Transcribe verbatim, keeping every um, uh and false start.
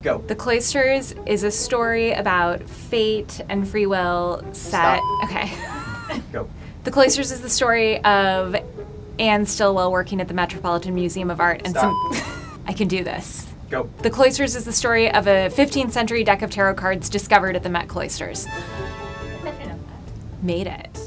Go. The Cloisters is a story about fate and free will set. Stop. Okay. Go. The Cloisters is the story of Anne Stillwell working at the Metropolitan Museum of Art and Stop. some. I can do this. Go. The Cloisters is the story of a fifteenth century deck of tarot cards discovered at the Met Cloisters. Made it.